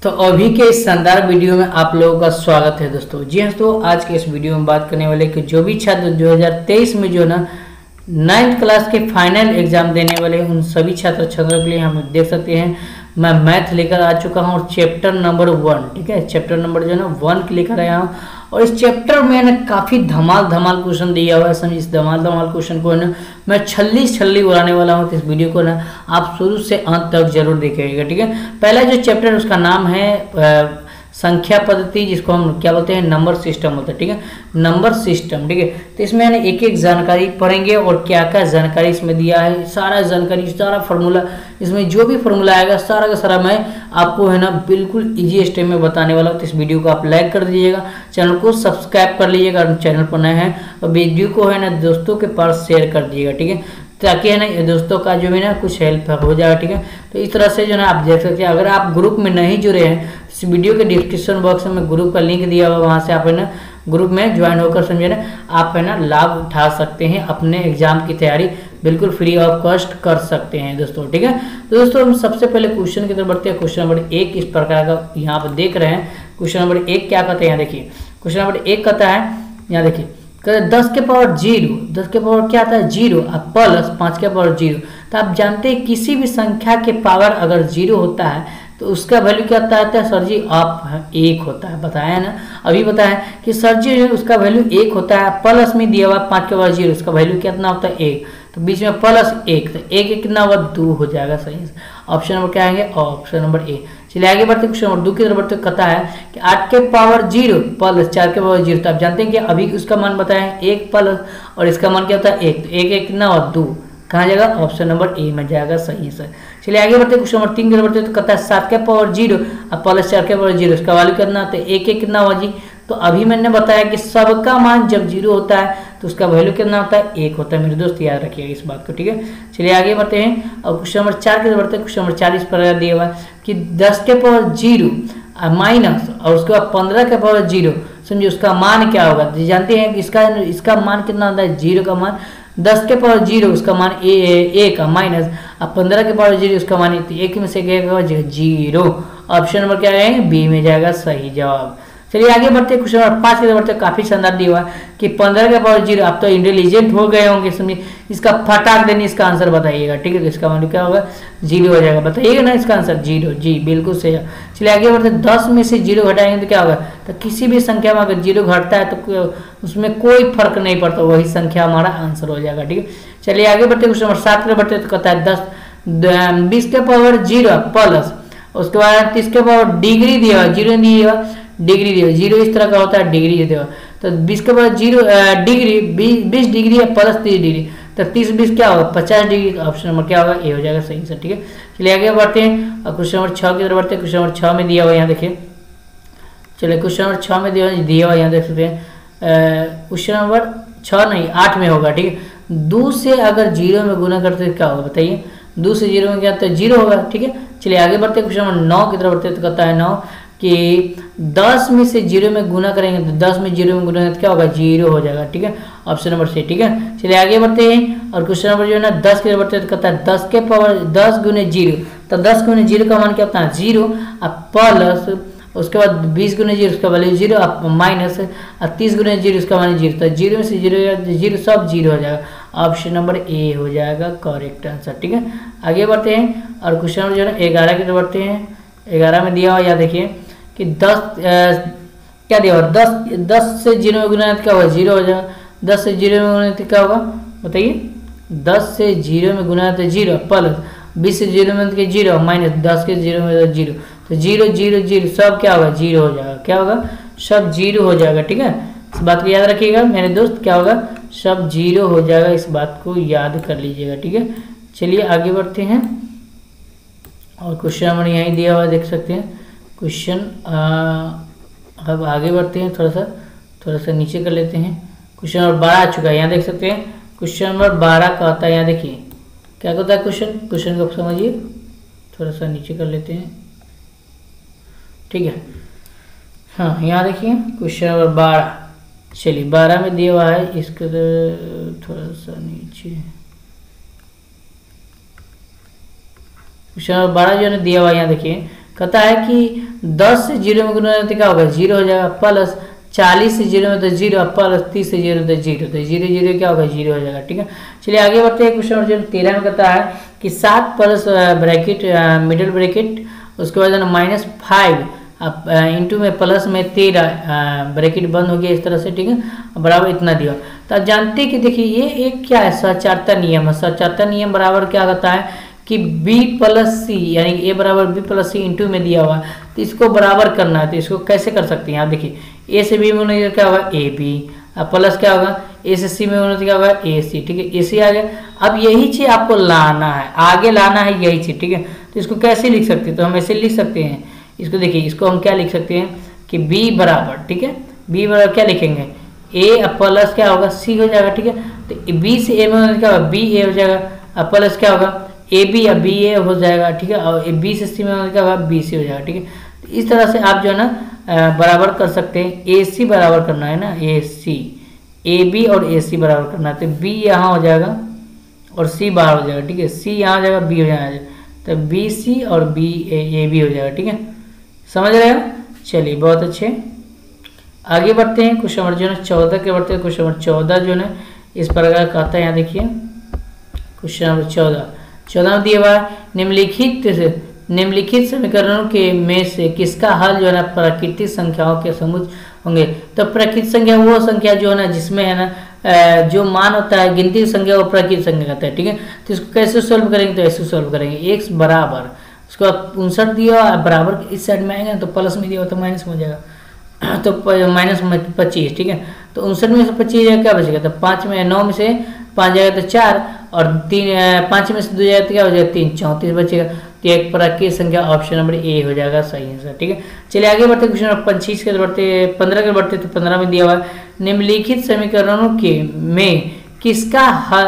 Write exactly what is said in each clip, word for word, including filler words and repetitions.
तो अभी के इस शानदार वीडियो में आप लोगों का स्वागत है दोस्तों। जी हाँ दोस्तों, आज के इस वीडियो में बात करने वाले कि जो भी छात्र दो हज़ार तेईस में जो ना नाइन्थ क्लास के फाइनल एग्जाम देने वाले हैं उन सभी छात्र छात्रों के लिए हम देख सकते हैं मैं मैथ लेकर आ चुका हूँ और चैप्टर नंबर वन, ठीक है, चैप्टर नंबर जो है ना वन लेकर आया हूँ। और इस चैप्टर में ना काफ़ी धमाल धमाल क्वेश्चन दिया हुआ है। समझिए, इस धमाल धमाल क्वेश्चन को ना मैं छल्ली छल्ली उड़ाने वाला हूँ। तो इस वीडियो को ना आप शुरू से अंत तक जरूर देखिएगा, ठीक है। पहला जो चैप्टर है उसका नाम है आ, संख्या पद्धति, जिसको हम क्या बोलते हैं, नंबर सिस्टम होता है, ठीक है, नंबर सिस्टम, ठीक है। तो इसमें ना एक एक जानकारी पढ़ेंगे और क्या क्या जानकारी इसमें दिया है, सारा जानकारी, सारा फार्मूला, इसमें जो भी फार्मूला आएगा सारा का सारा मैं आपको है ना बिल्कुल इजी स्टेप में बताने वाला हूँ। तो इस वीडियो को आप लाइक कर दीजिएगा, चैनल को सब्सक्राइब कर लीजिएगा, और चैनल पर नए हैं और वीडियो को है ना दोस्तों के पास शेयर कर दीजिएगा, ठीक है, ताकि है ना दोस्तों का जो है ना कुछ हेल्प हो जाएगा, ठीक है। तो इस तरह से जो है आप देख सकते हैं। अगर आप ग्रुप में नहीं जुड़े हैं, इस वीडियो के डिस्क्रिप्शन बॉक्स में ग्रुप का लिंक दिया हुआ, वहाँ से आप है ना ग्रुप में ज्वाइन होकर समझे ना आप है ना लाभ उठा सकते हैं, अपने एग्जाम की तैयारी बिल्कुल फ्री ऑफ कॉस्ट कर सकते हैं दोस्तों, ठीक है। तो दोस्तों हम सबसे पहले क्वेश्चन की तरफ बढ़ते हैं। क्वेश्चन नंबर एक इस प्रकार का यहाँ पर देख रहे हैं। क्वेश्चन नंबर एक क्या कहते हैं, यहाँ देखिए। क्वेश्चन नंबर एक कहता है, यहाँ देखिए, कहते दस के पावर जीरो, दस के पावर क्या आता है, जीरो, अब प्लस पाँच के पावर जीरो। तो आप जानते हैं किसी भी संख्या के पावर अगर जीरो होता है तो उसका वैल्यू क्या आता है सर जी, आप एक होता है, बताया ना अभी बताया कि सर जी उसका वैल्यू एक होता है। प्लस में दिया हुआ पाँच के पावर जीरो, उसका वैल्यू कितना होता है, एक, तो बीच में प्लस एक, तो एक एक कितना हुआ, दो हो जाएगा। सही से ऑप्शन नंबर क्या आएंगे, ऑप्शन नंबर ए। चलिए आगे बढ़ते, क्वेश्चन नंबर दो की तरफ बढ़ते, कहता है कि आठ के पावर जीरो प्लस चार के पावर जीरो। तो आप जानते हैं कि अभी उसका मान बताया है एक प्लस, और इसका मान क्या होता है, एक, तो एक एक कितना हुआ, दो, कहाँ जाएगा, ऑप्शन नंबर ए में जाएगा। सही सर। चलिए आगे बढ़ते, क्वेश्चन नंबर तीन की तरफ बढ़ते, तो कहता है सात के पावर जीरो अब प्लस चार के पावर जीरो, इसका वैल्यू करना तो एक एक कितना हुआ जी। तो अभी मैंने बताया कि सबका मान जब जीरो होता है तो उसका वैल्यू कितना होता है, एक होता है। मेरे दोस्त याद रखिएगा इस बात को, ठीक है। चलिए आगे बढ़ते हैं और क्वेश्चन नंबर चार की तरफ बढ़ते हैं। क्वेश्चन नंबर चार इस पर दिया हुआ है कि दस के पावर जीरो माइनस और उसके बाद पंद्रह के पावर जीरो, समझिए उसका मान क्या होगा। तो जानते हैं कि इसका इसका मान कितना होता है, जीरो का मान, दस के पावर जीरो उसका मान ए, ए, ए का माइनस, अब पंद्रह के पावर जीरो उसका मान एक में से क्या जीरो। ऑप्शन नंबर क्या है, बी में जाएगा सही जवाब। चलिए आगे बढ़ते, क्वेश्चन नंबर पाँच के बढ़ते, काफी शानदार दिया हुआ है कि पंद्रह के पावर जीरो। आप तो इंटेलिजेंट हो गए होंगे, समझिए इसका फटाक देने इसका आंसर बताइएगा, ठीक है। तो इसका वैल्यू क्या होगा, जीरो हो जाएगा, बताइएगा ना इसका आंसर, जीरो, जी बिल्कुल सही है। चलिए आगे बढ़ते, दस में से जीरो घटाएंगे तो क्या होगा, तो किसी भी संख्या में अगर जीरो घटता है तो उसमें कोई फर्क नहीं पड़ता, वही संख्या हमारा आंसर हो जाएगा, ठीक है। चलिए आगे बढ़ते, क्वेश्चन नंबर सात में बढ़ते, तो कहता है दस बीस के पावर जीरो प्लस, उसके बाद तीस के पावर डिग्री दिया, जीरो दिया, डिग्री दिया, जीरो इस तरह का होता है, डिग्री दिया, तो बीस के बाद जीरो डिग्री, बीस डिग्री है प्लस तीस डिग्री, तो तीस बीस क्या होगा, पचास डिग्री। ऑप्शन नंबर क्या होगा, ए हो जाएगा सही से, ठीक है। चलिए आगे बढ़ते हैं और क्वेश्चन नंबर छः की तरफ बढ़ते हैं। क्वेश्चन नंबर छः में दिया हुआ यहाँ देखिए, चलिए क्वेश्चन नंबर छः में दिया दिया हुआ यहाँ देख सकते हैं। क्वेश्चन नंबर छः नहीं आठ में होगा, ठीक है। दो से अगर जीरो में गुना करते क्या होगा, बताइए, दो से जीरो में क्या तो जीरो होगा, ठीक है। चलिए आगे बढ़ते हैं, क्वेश्चन नंबर नौ की तरफ बढ़ते हैं, तो कहता है नौ कि दस में से जीरो में गुना करेंगे तो दस में जीरो में गुना करेंगे तो क्या होगा, जीरो हो जाएगा, ठीक है। ऑप्शन नंबर सी, ठीक है। चलिए आगे बढ़ते हैं और क्वेश्चन नंबर जो है ना दस के बढ़ते हैं, तो कहता है दस के पावर दस गुने जीरो, तो दस गुने जीरो का मान क्या होता है, जीरो, अब प्लस उसके बाद बीस गुने जीरो उसका वैल्यू जीरो, अब माइनस तीस गुने जीरो उसका मान जीरो, तो जीरो में से जीरो जीरो सब जीरो हो जाएगा। ऑप्शन नंबर ए हो जाएगा करेक्ट आंसर, ठीक है। आगे बढ़ते हैं और क्वेश्चन नंबर जो है ना ग्यारह की तरफ बढ़ते हैं। ग्यारह में दिया हुआ या देखिए कि दस आ, क्या दिया हुआ, दस दस से जीरो में गुना क्या होगा, जीरो हो जाएगा। दस से जीरो में गुना तो क्या होगा, बताइए, दस से जीरो में गुना तो जीरो प्लस बीस से जीरो में तो जीरो माइनस दस के जीरो में जीरो, तो जीरो जीरो जीरो सब क्या होगा, जीरो हो जाएगा, क्या होगा, सब जीरो हो जाएगा, ठीक है। इस बात को याद रखिएगा मेरे दोस्त, क्या होगा, सब जीरो हो जाएगा, इस बात को याद कर लीजिएगा, ठीक है। चलिए आगे बढ़ते हैं और क्वेश्चन नंबर यहीं दिया हुआ देख सकते हैं। क्वेश्चन अब आगे बढ़ते हैं, थोड़ा सा थोड़ा सा नीचे कर लेते हैं। क्वेश्चन नंबर बारह आ चुका है, यहाँ देख सकते हैं। क्वेश्चन नंबर बारह का आता है, यहाँ देखिए क्या कहता है क्वेश्चन, क्वेश्चन को समझिए, थोड़ा सा नीचे कर लेते हैं, ठीक है। हाँ यहाँ देखिए क्वेश्चन नंबर बारह, चलिए बारह में दिया हुआ है, इसके थोड़ा सा नीचे क्वेश्चन नंबर बारह जो है दिया हुआ है, यहाँ देखिए कहता है कि दस से जीरो में गुना तो क्या होगा, जीरो हो जाएगा, प्लस चालीस से जीरो में तो जीरो, प्लस तीस से जीरो तो जीरो, तो जीरो जीरो क्या होगा, जीरो हो जाएगा। ठीक है, चलिए आगे बढ़ते हैं। क्वेश्चन नंबर तेरह में कहता है कि सात प्लस ब्रैकेट मिडिल ब्रैकेट उसके बाद माइनस फाइव अब इंटू में प्लस में तेरह ब्रैकेट बंद हो गया इस तरह से। ठीक है, बराबर इतना दिया। तो आप जानते हैं कि देखिए ये एक क्या है, सचारता नियम है। सचारता नियम बराबर क्या कहता है कि b प्लस सी यानी a बराबर b प्लस सी इंटू में दिया हुआ, तो इसको बराबर करना है। तो इसको कैसे कर सकते हैं आप देखिए, a से b में होने क्या होगा ए बी, अब प्लस क्या होगा a से c में होने तो क्या होगा ए सी। ठीक है, ए सी आ गया। अब यही चीज आपको लाना है, आगे लाना है यही चीज। ठीक है, तो इसको कैसे लिख सकते हैं, तो हम ऐसे लिख सकते हैं इसको। देखिए इसको हम क्या लिख सकते हैं कि b बराबर, ठीक है, b बराबर क्या लिखेंगे a प्लस क्या होगा c हो जाएगा। ठीक है, तो b से a में क्या होगा b a हो जाएगा, अब प्लस क्या होगा ए बी या बी ए हो जाएगा। ठीक है, और बी से सी में क्या होगा बी सी हो जाएगा। ठीक है, तो इस तरह से आप जो है ना बराबर कर सकते हैं। ए सी बराबर करना है ना, ए सी, ए बी और ए सी बराबर करना है, तो बी यहाँ हो जाएगा और सी बाहर हो जाएगा। ठीक है, सी यहाँ हो जाएगा, बी हो जाएगा, तो बी सी और बी ए बी हो जाएगा। ठीक है, समझ रहे हो। चलिए बहुत अच्छे, आगे बढ़ते हैं। क्वेश्चन नंबर जो है चौदह के बढ़ते हैं। क्वेश्चन नंबर चौदह जो है इस प्रकार का आता है, यहाँ देखिए क्वेश्चन नंबर चौदह चौदह में दिया हुआ है निम्नलिखित निम्नलिखित समीकरणों के में से किसका हल जो है ना प्राकृतिक संख्याओं के समूह होंगे। तो प्राकृतिक संख्या वो संख्या जो है ना जिसमें है ना जो मान होता है गिनती संख्या वो प्राकृतिक संख्या कहता है। ठीक है, तो इसको कैसे सोल्व करेंगे, तो ऐसे सोल्व करेंगे। एक्स बराबर उसको उनसठ दिया बराबर इस साइड में आएगा तो प्लस में दिया तो माइनस में हो जाएगा, तो माइनस पच्चीस। ठीक है, तो उनसठ में से पच्चीस जाएगा क्या बचेगा, तो पाँच में नौ में से पाँच जाएगा तो चार, और तीन पाँच में से दो जाएगा तो क्या हो जाएगा तीन, चौंतीस बचेगा। तो एक प्राकृतिक संख्या ऑप्शन नंबर ए हो जाएगा सही आंसर। ठीक है, चलिए आगे बढ़ते क्वेश्चन नंबर पच्चीस के बढ़ते पंद्रह के बढ़ते तो पंद्रह में दिया हुआ निम्नलिखित समीकरणों के में किसका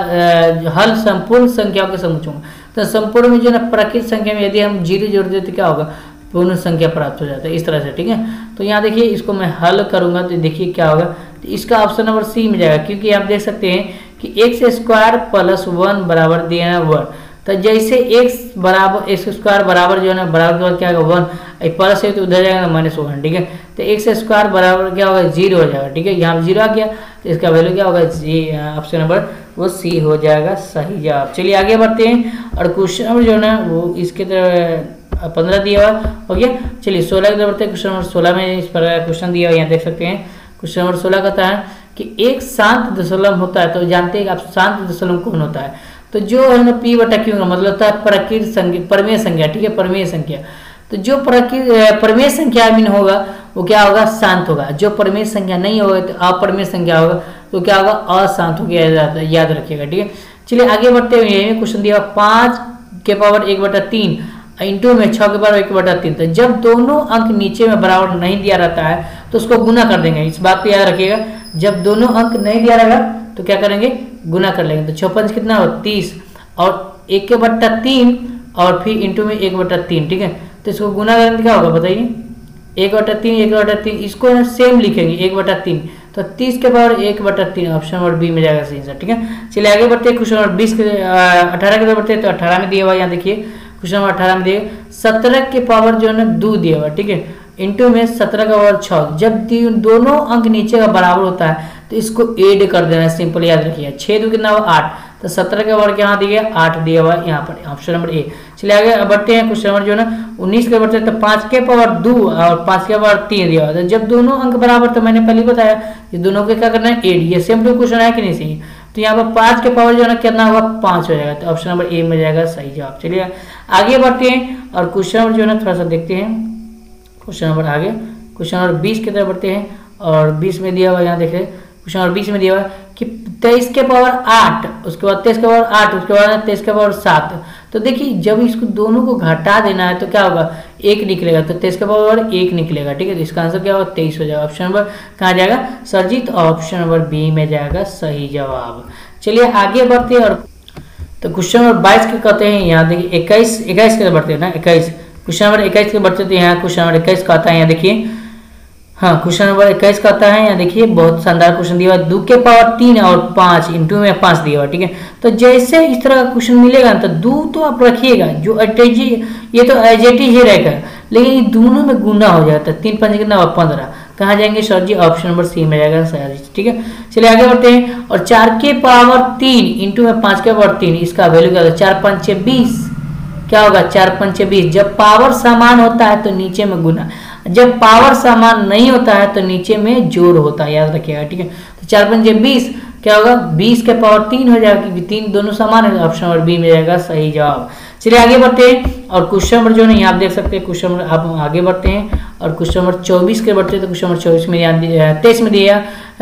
हल, हल संपूर्ण संख्याओं के समूह होगा। तो संपूर्ण में जो ना प्राकृतिक संख्या में यदि हम जीरो जोड़ देते तो क्या होगा पूर्ण संख्या प्राप्त हो जाता है इस तरह से। ठीक है, तो यहाँ देखिए इसको मैं हल करूंगा तो देखिए क्या होगा, तो इसका ऑप्शन नंबर सी में जाएगा, क्योंकि आप देख सकते हैं कि एक्स स्क्वायर प्लस वन बराबर दिया है वन। तो जैसे एक्स बराबर एक्स स्क्वायर बराबर जो है ना बराबर के बाद क्या होगा वन, प्लस है तो उधर जाएगा माइनस वन। ठीक है, तो एक्स स्क्वायर बराबर क्या होगा जीरो हो जाएगा। ठीक है, यहाँ जीरो आ गया तो इसका वैल्यू क्या होगा जी, ऑप्शन नंबर वो सी हो जाएगा सही जवाब। चलिए आगे बढ़ते हैं और क्वेश्चन नंबर जो है ना वो इसके तरह पंद्रह दिया हुआ हो गया। चलिए सोलह की तरफ बढ़ते हैं। क्वेश्चन नंबर सोलह में इस पर क्वेश्चन दिया हुआ यहाँ देख सकते हैं। क्वेश्चन नंबर सोलह कहता है कि एक शांत दशमलव होता है, तो जानते हैं कि आप शांत दशमलव कौन होता है, तो जो है ना पी बटा क्यू का मतलब होता है प्राकृतिक संख्या, परमेय संख्या। ठीक है, परमेय संख्या, तो जो प्राकृतिक परमेय संख्या मीन होगा वो क्या होगा शांत होगा, जो परमेय संख्या नहीं होगा तो अपरमेय संख्या होगा तो क्या होगा अशांत हो गया, याद रखिएगा। ठीक है, चलिए आगे बढ़ते हुए यही क्वेश्चन दिया पाँच के पावर एक बटा तीन इंटू में छः के पावर एक बटा तीन। तो जब दोनों अंक नीचे में बराबर नहीं दिया रहता है तो उसको गुना कर देंगे, इस बात को याद रखिएगा। जब दोनों अंक नहीं दिया रहेगा तो क्या करेंगे गुना कर लेंगे। तो छप्पन कितना हो तीस और एक के बट्टा तीन और फिर इंटू में एक बट्टा तीन। ठीक है, तो इसको गुना करेंगे क्या होगा बताइए, एक बटा तीन एक बटा तीन, इसको ना सेम लिखेंगे एक बटा तीन, तो तीस के पावर एक बटा तीन ऑप्शन नंबर बी में जाएगा सही आंसर। ठीक है, चलिए आगे बढ़ते हैं। क्वेश्चन नंबर बीस के अठारह के तरफ बढ़ते हैं। तो अठारह में दिया हुआ यहाँ देखिए क्वेश्चन नंबर अठारह में दिए सत्रह के पावर जो है ना दो दिया हुआ। ठीक है, इंटू में सत्रह का पावर छः। जब दोनों अंक नीचे का बराबर होता है तो इसको ऐड कर देना है, सिंपल याद रखिए। छः दो कितना हुआ आठ, तो सत्रह का पावर यहाँ दिया आठ दिया हुआ यहाँ पर ऑप्शन नंबर ए। चलिए आगे बढ़ते हैं। क्वेश्चन नंबर जो है ना उन्नीस के बढ़ते हैं। तो पाँच के पावर दो और पाँच के पावर तीन दिया हुआ। तो जब दोनों अंक बराबर, तो मैंने पहले बताया कि दोनों को क्या करना है ऐड, ये सेम टू क्वेश्चन है कि नहीं सही। तो यहाँ पर पाँच के पावर जो है ना कितना होगा पाँच हो जाएगा, तो ऑप्शन नंबर ए में जाएगा सही जवाब। चलिए आगे बढ़ते हैं और क्वेश्चन नंबर जो है ना थोड़ा सा देखते हैं। क्वेश्चन नंबर आगे क्वेश्चन नंबर बीस की तरफ बढ़ते हैं और बीस में दिया हुआ यहाँ देख रहे हैं। क्वेश्चन नंबर बीस में दिया हुआ कि तेईस के पावर आठ, उसके बाद तेईस के पावर आठ, उसके बाद तेईस के पावर सात। तो देखिए जब इसको दोनों को घटा देना है तो क्या होगा एक निकलेगा, तो तेईस के पावर एक निकलेगा। ठीक है, तो इसका आंसर क्या होगा तेईस हो जाएगा। ऑप्शन नंबर कहाँ जाएगा सरजीत, ऑप्शन नंबर बी में जाएगा सही जवाब। चलिए आगे बढ़ते हैं और तो क्वेश्चन नंबर बाईस के कहते हैं यहाँ देखिए इक्कीस इक्कीस के बढ़ते हैं ना इक्कीस क्वेश्चन नंबर इक्कीस के बढ़ते थे। यहाँ क्वेश्चन नंबर इक्कीस का आता है यहाँ देखिए, हाँ क्वेश्चन नंबर इक्कीस का आता है यहाँ देखिए बहुत शानदार क्वेश्चन दिया हुआ, दो के पावर तीन और पाँच इंटू में पाँच दिया हुआ। ठीक है, तो जैसे इस तरह का क्वेश्चन मिलेगा तो दो तो आप रखिएगा, जो एटेजी ये तो एज इट इज ही रहेगा, लेकिन ये दोनों में गुना हो जाता है, तीन पंच कितना हुआ पंद्रह, कहाँ जाएंगे sir ji option number C में जाएगा सर। ठीक है, चलिए आगे बढ़ते हैं। और चार के पावर तीन इंटू में पाँच के पावर तीन, इसका वैल्यू क्या होगा, चार पंचे बीस, क्या होगा चार पंचे बीस। जब पावर समान होता है तो नीचे में गुना, जब पावर समान नहीं होता है तो नीचे में जोड़ होता है, याद रखिएगा। ठीक है, तो चार पंचे बीस क्या होगा, बीस के पावर तीन हो जाएगा, क्योंकि तीन दोनों समान है, ऑप्शन नंबर बी में जाएगा सही जवाब। चलिए आगे बढ़ते हैं। और क्वेश्चन नंबर जो है यहाँ आप देख सकते हैं, क्वेश्चन नंबर आप आगे बढ़ते हैं और क्वेश्चन नंबर चौबीस के बढ़ते हैं। तो क्वेश्चन नंबर चौबीस में यहाँ तेईस में दिया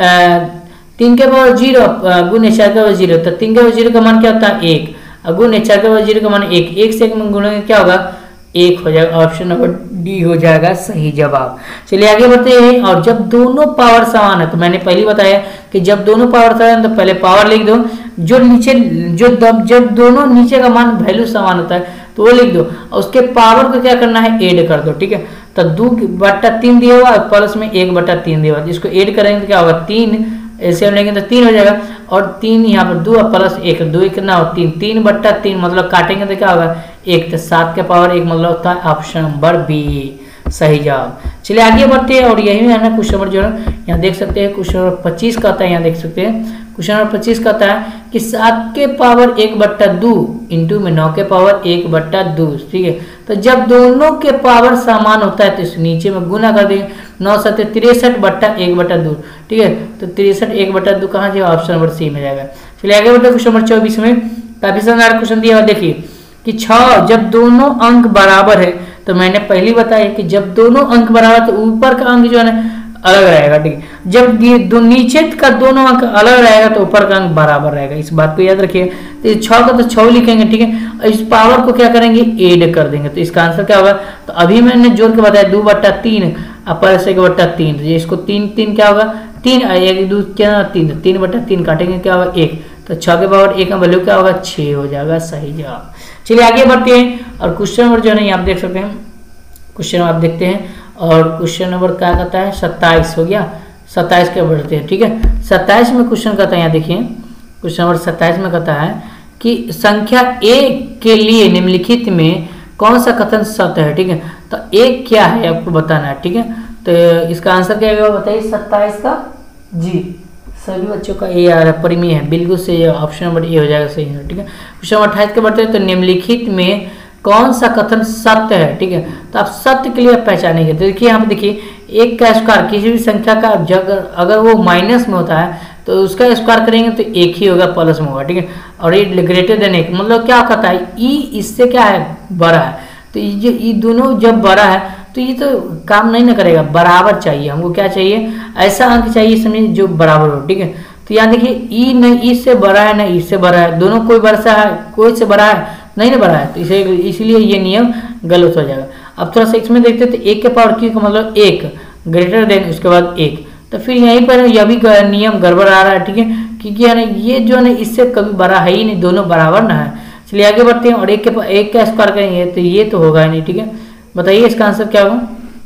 तीन के पावर जीरो गुने चार के पावर जीरो, तो तीन के पावर जीरो का मान क्या होता है एक, गुने चार के पावर जीरो का मान एक, एक से एक में गुणेंगे क्या होगा एक हो जाएगा, ऑप्शन नंबर डी हो जाएगा सही जवाब। चलिए आगे बढ़ते हैं। और जब दोनों पावर समान है, तो मैंने पहले बताया कि जब दोनों पावर समान है तो पहले पावर लिख दो, जो नीचे जो दब जब दोनों नीचे का मान वैल्यू समान होता है तो वो लिख दो, और उसके पावर को क्या करना है ऐड कर दो। ठीक है, तो दो बट्टा तीन दिया हुआ प्लस में एक बट्टा तीन दिया हुआ, जिसको ऐड करेंगे तो क्या होगा तीन, ऐसे हम लेंगे तो तीन हो जाएगा, और तीन यहाँ पर दो प्लस एक, दो कितना हो तीन, तीन बट्टा तीन मतलब काटेंगे तो क्या होगा एक, तो सात के पावर एक मतलब होता है ऑप्शन नंबर बी सही जवाब। चलिए आगे बढ़ते हैं। और यही है ना क्वेश्चन नंबर जो है यहाँ देख सकते हैं, क्वेश्चन नंबर पच्चीस का आता है, यहाँ देख सकते हैं क्वेश्चन नंबर पच्चीस का आता है कि सात के पावर एक बट्टा दो इंटू में नौ के पावर एक बट्टा दो। ठीक है, तो जब दोनों के पावर समान होता है तो इस नीचे में गुना कर देंगे, नौ सत्य तिरसठ बट्टा एक बट्टा दो। ठीक है, तो तिरसठ एक बट्टा दो कहाँ जाएगा, ऑप्शन नंबर सी में जाएगा। चलिए आगे बढ़ते हैं। क्वेश्चन नंबर चौबीस में काफी शानदार क्वेश्चन दिया हुआ, देखिए कि छह जब दोनों अंक बराबर है, तो मैंने पहले बताया कि जब दोनों अंक बराबर तो ऊपर का अंक जो है ना अलग रहेगा। ठीक है, जब ये दो नीचे का दोनों अंक अलग रहेगा तो ऊपर का अंक बराबर रहेगा, इस बात को याद रखिए। तो छह का तो छह लिखेंगे, ठीक है, और इस पावर को क्या करेंगे ऐड कर देंगे, तो इसका आंसर क्या होगा, तो अभी मैंने जोड़ के बताया दो बट्टा तीन अपर से बट्टा तीन, तो इसको तीन तीन क्या होगा तीन, एक दो क्या तीन, तीन बट्टा तीन काटेंगे क्या होगा एक, तो छह के पावर एक का वैल्यू क्या होगा छह हो जाएगा सही जवाब। चलिए आगे बढ़ते हैं। और क्वेश्चन नंबर जो है ना आप देख सकते हैं, क्वेश्चन आप देखते हैं और क्वेश्चन नंबर क्या कहता है सत्ताईस हो गया, सत्ताईस के बढ़ते हैं। ठीक है, सत्ताईस में क्वेश्चन कहता है, यहाँ देखिए क्वेश्चन नंबर सत्ताईस में कहता है कि संख्या एक के लिए निम्नलिखित में कौन सा कथन सत्य है। ठीक है, तो एक क्या है आपको बताना है। ठीक है, तो इसका आंसर क्या है बताइए सत्ताईस का, जी सभी बच्चों का ए आ रहा है परिमेय है, बिल्कुल से ऑप्शन नंबर ए हो जाएगा सही है। ठीक है, क्वेश्चन नंबर अट्ठाईस के बढ़ते हैं, तो निम्नलिखित में कौन सा कथन सत्य है। ठीक है, तो आप सत्य के लिए पहचानेंगे, तो देखिए यहाँ पे देखिए एक का स्क्वायर किसी भी संख्या का जब अगर वो माइनस में होता है तो उसका स्क्वायर करेंगे तो एक ही होगा प्लस में होगा। ठीक है, और ये ग्रेटर देन एक मतलब क्या कहता है ई इससे क्या है बड़ा है, तो ये ये दोनों जब बड़ा है तो ये तो काम नहीं ना करेगा, बराबर चाहिए हमको, क्या चाहिए ऐसा अंक चाहिए समझिए जो बराबर हो। ठीक है, तो यहाँ देखिए ई न ई से बड़ा है ना ई से बड़ा है, दोनों कोई बड़ा है कोई से बड़ा है नहीं ना बड़ा है, तो इसे इसलिए ये नियम गलत हो जाएगा। अब थोड़ा सा इसमें देखते हैं, तो एक के पावर क्यू का मतलब एक ग्रेटर देन उसके बाद एक, तो फिर यहीं पर यह भी नियम गड़बड़ आ रहा है। ठीक है, क्योंकि है ना ये जो है ना इससे कभी बड़ा है ही नहीं, दोनों बराबर ना है। चलिए आगे बढ़ते हैं। और एक के एक का स्क्वायर करेंगे तो ये तो होगा ही नहीं। ठीक है, बताइए इसका आंसर क्या होगा,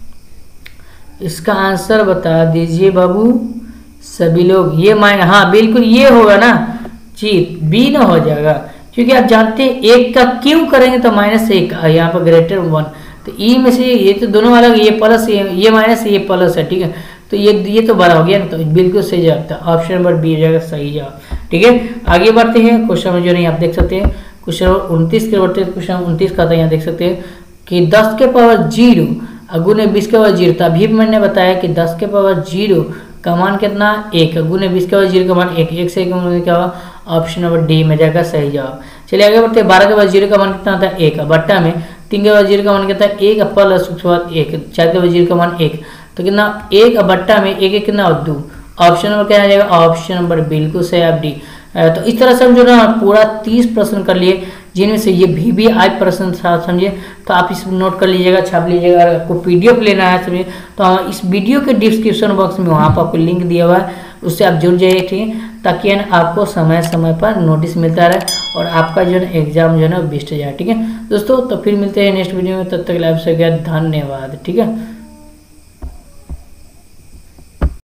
इसका आंसर बता दीजिए बाबू सभी लोग। ये माइनस हाँ बिल्कुल ये होगा ना जी, बी ना हो जाएगा, क्योंकि आप जानते हैं एक का क्यों करेंगे तो माइनस एक, यहाँ पर ग्रेटर वन, तो ई में से ये तो दोनों अलग, ये प्लस ये माइनस ये प्लस है। ठीक है, तो ये ये तो बड़ा हो गया ना, तो बिल्कुल सही जवाब था ऑप्शन नंबर बी हो जाएगा सही जवाब। ठीक है, आगे बढ़ते हैं। क्वेश्चन में जो नहीं आप देख सकते हैं क्वेश्चन उनतीस के बढ़ते हैं, क्वेश्चन उनतीस का था यहाँ देख सकते हैं कि दस के पावर जीरो गुने बीस के पावर जीरो, तो अभी मैंने बताया कि दस के पावर जीरो का मान कितना एक, गुने बीस के पावर जीरो का मान एक, एक से एक क्या हुआ ऑप्शन नंबर डी में जाएगा सही जवाब। चलिए आगे बढ़ते हैं। बारह के पावर जीरो का मान कितना होता है एक, बट्टा में तीन के पावर जीरो का मान कितना है एक प्लस उसके बाद एक, चार के पावर जीरो का मान एक, तो कितना एक बट्टा में एक एक कितना दो, ऑप्शन नंबर क्या आ जाएगा ऑप्शन नंबर बिल्कुल सही आप डी। तो इस तरह से हम जो ना पूरा तीस प्रश्न कर लिए, जिनमें से ये भी भी आई प्रश्न था समझिए, तो आप इस नोट कर लीजिएगा छाप लीजिएगा। अगर आपको पीडीएफ लेना है समझिए तो इस वीडियो के डिस्क्रिप्शन बॉक्स में वहाँ पर आपको लिंक दिया हुआ है, उससे आप जुड़ जाइए। ठीक है, ताकि है ना आपको समय समय पर नोटिस मिलता रहे और आपका जो है एग्जाम जो है ना बेस्ट जाए। ठीक है दोस्तों, तो फिर मिलते हैं नेक्स्ट वीडियो में, तब तक लाइव से गया धन्यवाद। ठीक है।